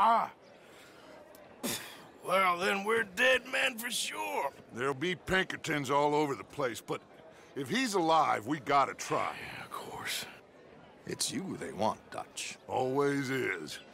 Ah. Well, then we're dead men for sure. There'll be Pinkertons all over the place, but if he's alive, we gotta try. Yeah, of course. It's you they want, Dutch. Always is.